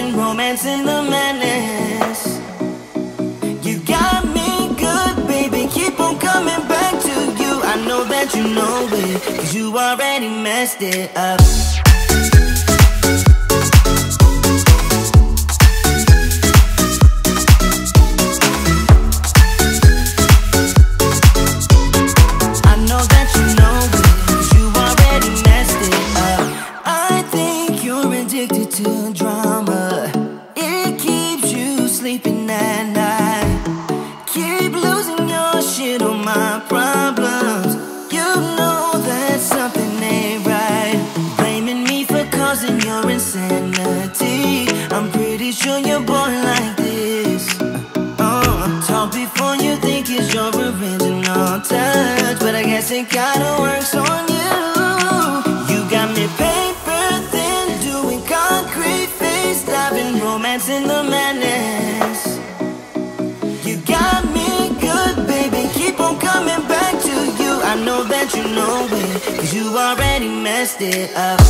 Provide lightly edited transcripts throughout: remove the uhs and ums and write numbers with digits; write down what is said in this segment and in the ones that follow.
Diving romance in the madness. You got me good, baby, keep on coming back to you. I know that you know it, 'cause you already messed it up. To drama, it keeps you sleeping at night. Keep losing your shit on my problems. You know that something ain't right. Blaming me for causing your insanity. I'm pretty sure you're born like this. Talk before you think it's your original touch, but I guess it kinda works on you. You got me paper thin, doing concrete face, diving romance in the madness. You got me good, baby, keep on coming back to you. I know that you know it, 'cause you already messed it up.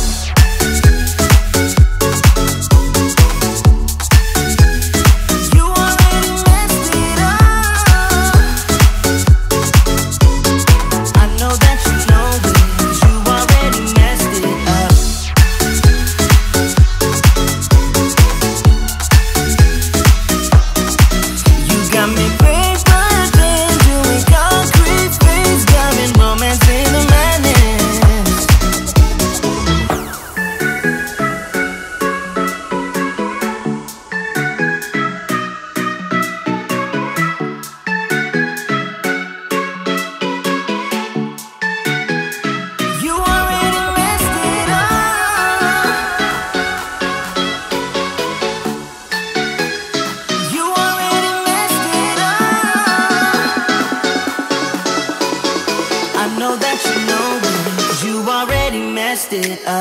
I know that you know it, 'cause you already messed it up.